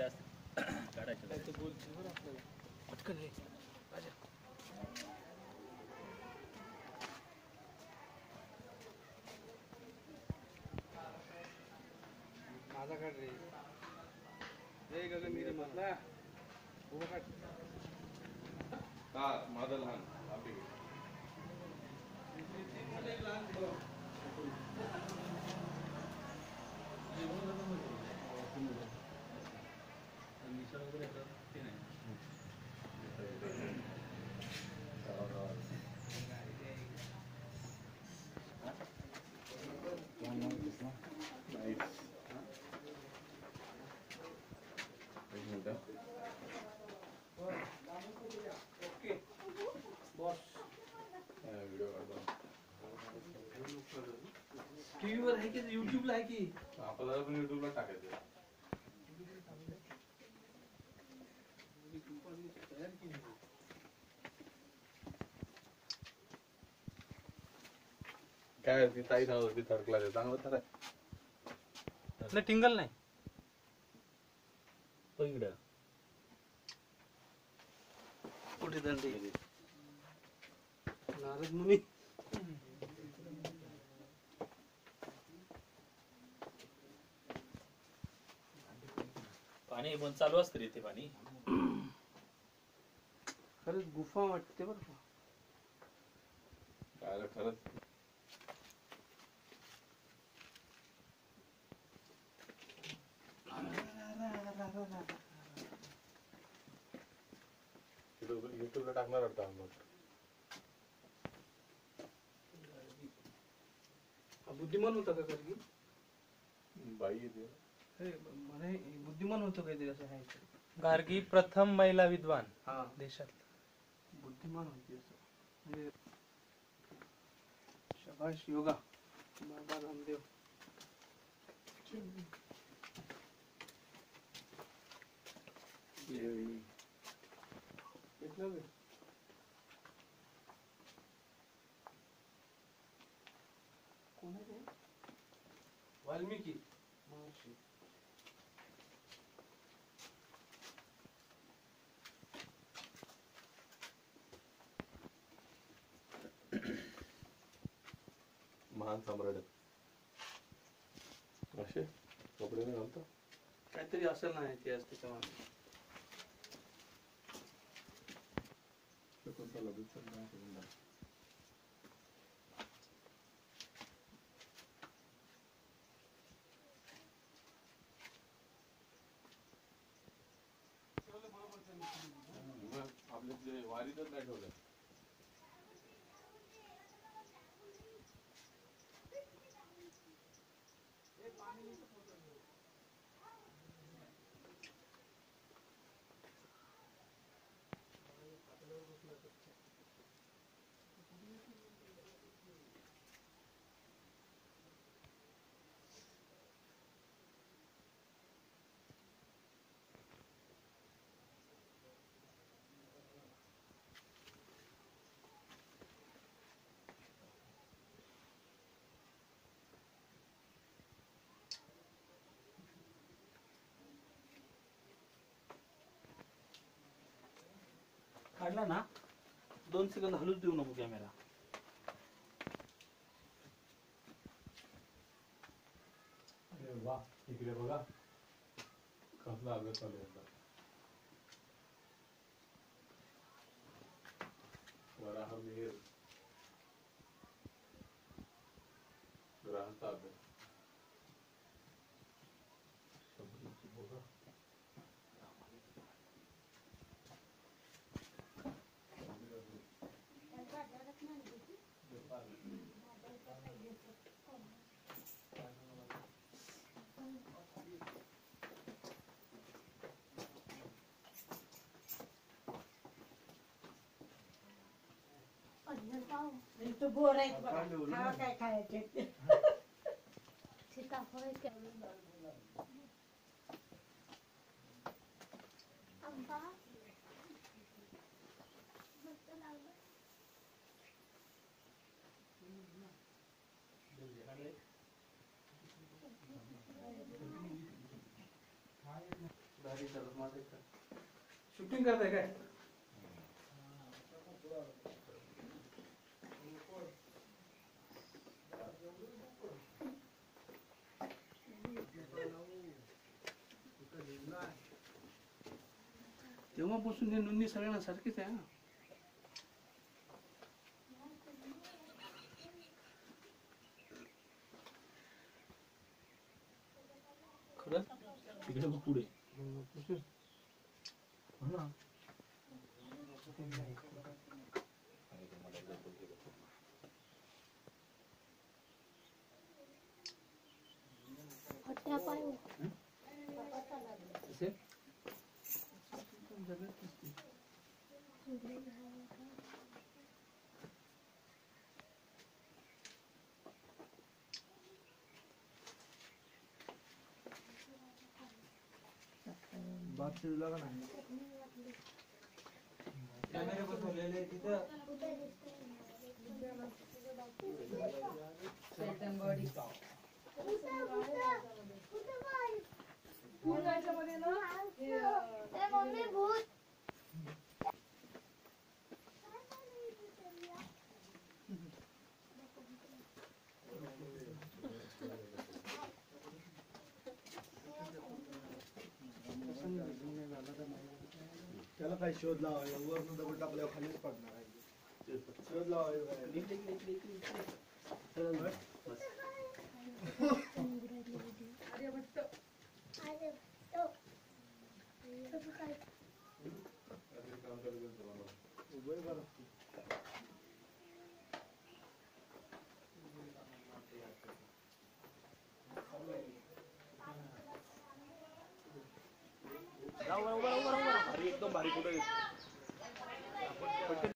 काढलेले असते काढायचे काय ते बोलशील बरं आपल्याला पटकन रे राजा. माझा काढ रे. रे गगन गिरी मधला उभा काढ. हा माझा लहान आपली ओके बॉस. व्हिडिओ काढतो टीव्ही वर आहे की युट्यूबला आहे की आपल्याला पण युट्यूबला टाकायचं. तयार केली. काय ती ताई सांगत होती थर्ड क्लास आहे चांगलं तर आहे. नाही टिंगल नाही तो इकडं कुठे दंडी नारद मुनी. पाणी पण चालू असतं रे ते पाणी. खरंच गुफा वाटते बरं का. काय खरंच युट्यूबला टाकणार होता बुद्धिमान होता का कधी बाई येते म्हणे बुद्धिमान होतं काहीतरी असं आहे. गार्गी प्रथम महिला विद्वान हा देशात. बुद्धिमान होती असं म्हणजे शबाश योगा बाबा रामदेव. कोण आहे ते? वाल्मिकी महर्षी. महान सम्राट असे कपडे नाही घालतो. काहीतरी असेल ना इतिहास त्याच्यामध्ये. आपले वारीतच नाही ठेवलं. काढला ना 2 सेकंद हलूच देऊ नको कॅमेरा. अरे वा इकडे बघा कसला अभ्यास चालू होता. वराह मिहीर ग्रहांचा अभ्यास. तो बोर आहे खावा काय खायचे. सीताफळ आंबा मस्त लागलं. शूटिंग करताय काय? तेव्हापासून हे नोंदणी सगळ्यांना सारखीच आहे ना. खरंच तिकडे बघ पुढे. हट्ट्या पाय बाप शिजला का नाही? कॅमेरे बसवलेले तिथं मम्मी भूत त्याला काय शोध लावायला वरनं दगड टाकल्यावर खालीच पडणार आहे. शोध लावायला एकदम भारी फोटो